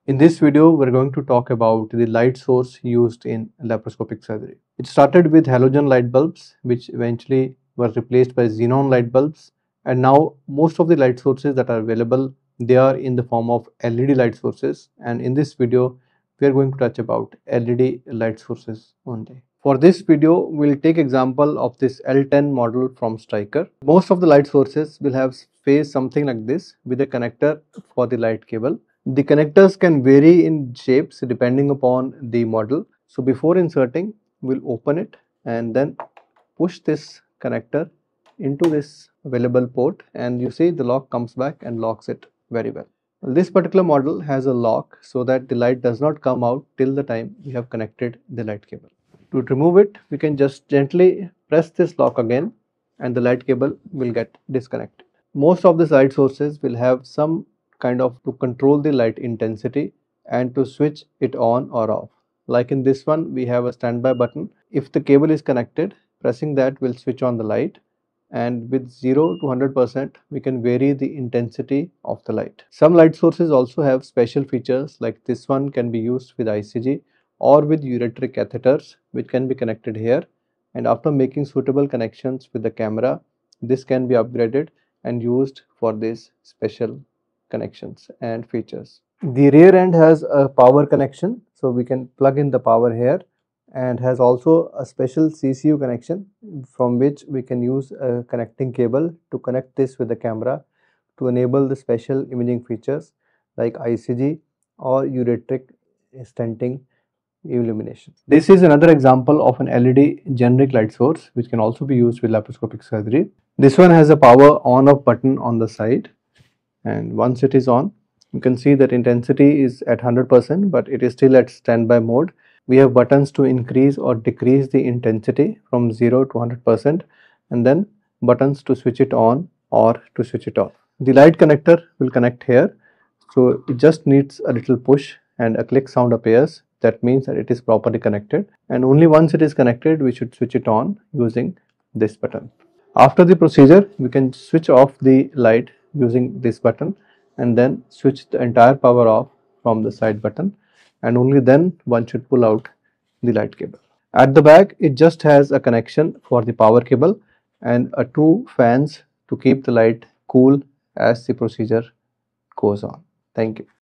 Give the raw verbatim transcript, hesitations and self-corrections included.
In this video, we're going to talk about the light source used in laparoscopic surgery. It started with halogen light bulbs, which eventually were replaced by xenon light bulbs. And now most of the light sources that are available, they are in the form of L E D light sources. And in this video, we are going to touch about L E D light sources only. For this video, we'll take example of this L ten model from Stryker. Most of the light sources will have face something like this with a connector for the light cable. The connectors can vary in shapes depending upon the model. So before inserting, we'll open it and then push this connector into this available port, and you see the lock comes back and locks it very well. This particular model has a lock so that the light does not come out till the time we have connected the light cable. To remove it, we can just gently press this lock again and the light cable will get disconnected. Most of these light sources will have some kind of to control the light intensity and to switch it on or off. Like in this one, we have a standby button. If the cable is connected, pressing that will switch on the light, and with zero to one hundred percent we can vary the intensity of the light. Some light sources also have special features, like this one can be used with I C G or with ureteric catheters, which can be connected here, and after making suitable connections with the camera, this can be upgraded and used for these special connections and features. The rear end has a power connection, so we can plug in the power here, and has also a special C C U connection from which we can use a connecting cable to connect this with the camera to enable the special imaging features like I C G or ureteric stenting illumination. This is another example of an L E D generic light source which can also be used with laparoscopic surgery. This one has a power on off button on the side, and once it is on, you can see that intensity is at one hundred percent, but it is still at standby mode. We have buttons to increase or decrease the intensity from zero to one hundred percent, and then buttons to switch it on or to switch it off. The light connector will connect here, so it just needs a little push and a click sound appears. That means that it is properly connected, and only once it is connected we should switch it on using this button. After the procedure, we can switch off the light using this button and then switch the entire power off from the side button, and only then one should pull out the light cable. At the back, it just has a connection for the power cable and a two fans to keep the light cool as the procedure goes on. Thank you.